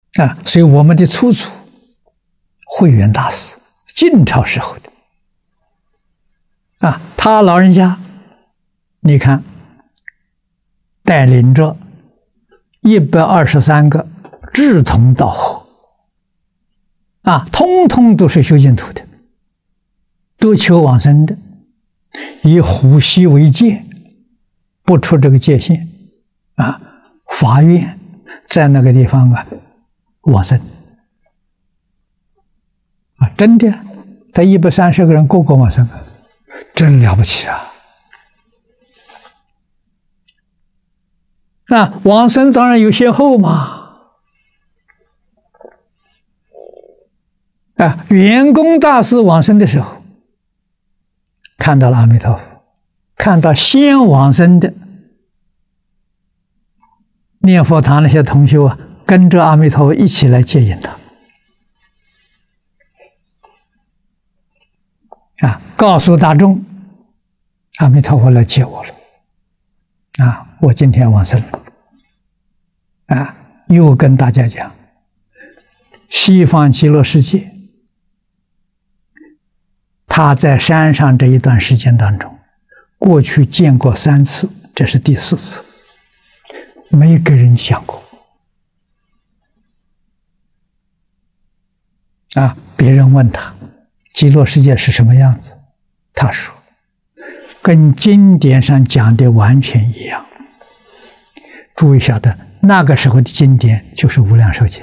所以我们的初祖慧远大师，晋朝时候的他老人家，你看带领着123个志同道合通通都是修净土的，都求往生的，以呼吸为戒，不出这个界限发愿在那个地方往生真的在130个人个个往生真了不起往生当然有先后嘛。圆工大师往生的时候，看到了阿弥陀佛，看到先往生的念佛堂那些同修跟着阿弥陀佛一起来接引他，告诉大众，阿弥陀佛来接我了，我今天往生了，又跟大家讲，西方极乐世界，他在山上这一段时间当中，过去见过3次，这是第4次，没给人讲过。别人问他极乐世界是什么样子，他说跟经典上讲的完全一样。诸位晓得那个时候的经典就是无量寿经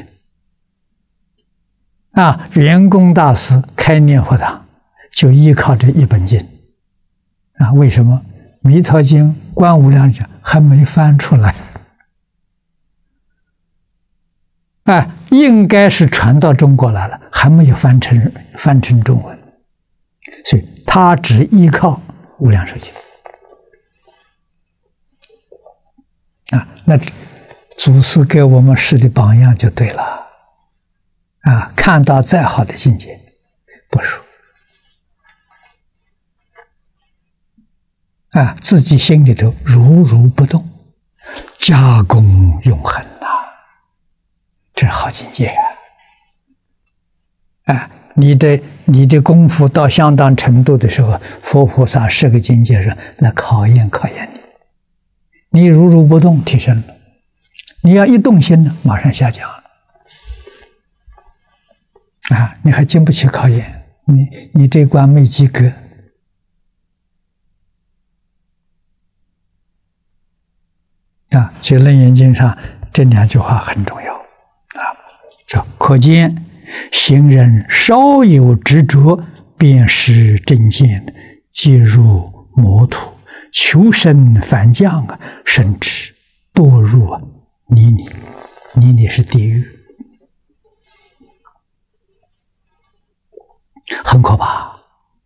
圆工大师开念佛堂就依靠这一本经为什么？弥陀经、观无量经还没翻出来应该是传到中国来了，还没有翻成中文，所以他只依靠无量寿经那祖师给我们示的榜样就对了看到再好的境界不说自己心里头如如不动，加功永恒这是好境界你的功夫到相当程度的时候，佛菩萨10个境界上来考验你，如如不动提升了，你要一动心呢，马上下降了你还经不起考验，你这关没及格所以《楞严经》上这2句话很重要叫可见行人稍有执着，便失正见，即入魔土，求生反降甚至堕入泥泞是地狱，很可怕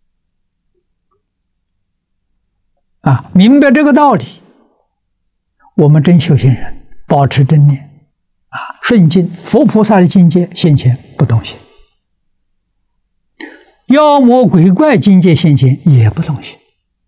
明白这个道理，我们真修行人保持正念顺境，佛菩萨的境界现前不动心，妖魔鬼怪境界现前也不动心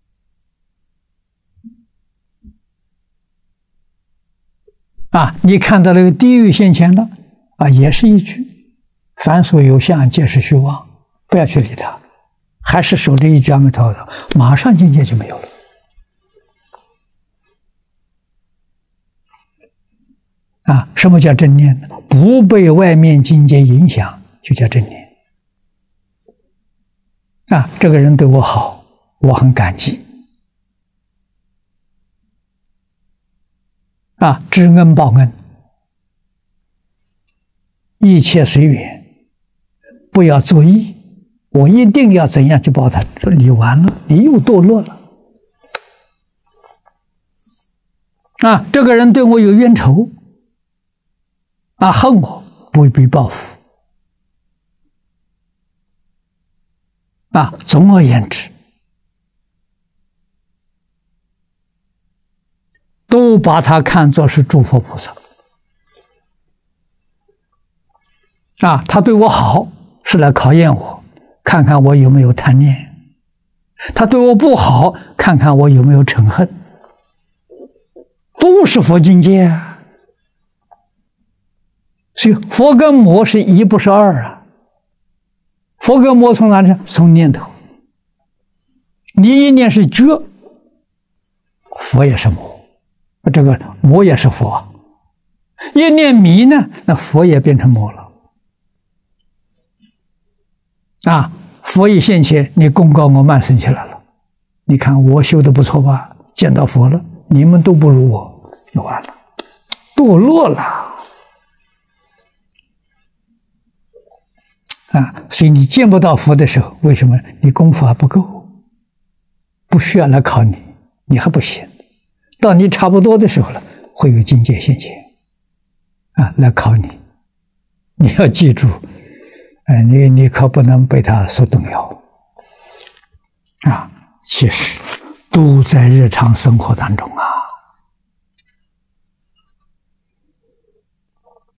你看到那个地狱现前了也是一句凡所有相皆是虚妄，不要去理它，还是守着一句阿弥陀佛，马上境界就没有了什么叫正念呢？不被外面境界影响就叫正念这个人对我好，我很感激知恩报恩，一切随缘，不要作意，我一定要怎样去报他，说你完了，你又堕落了这个人对我有冤仇恨我，不必报复总而言之，都把他看作是诸佛菩萨他对我好是来考验我，看看我有没有贪念；他对我不好，看看我有没有嗔恨，都是佛境界所以佛跟魔是一，不是二啊。佛跟魔从哪里？从念头。你一念是觉，佛也是魔，这个魔也是佛。一念迷呢，那佛也变成魔了。啊，佛一现前，你功高我慢升起来了。你看我修的不错吧？见到佛了，你们都不如我，就完了，堕落了。啊，所以你见不到佛的时候，为什么？你功夫还不够，不需要来考你，你还不行。到你差不多的时候了，会有境界现前，啊，来考你。你要记住，你可不能被他所动摇。啊，其实都在日常生活当中啊。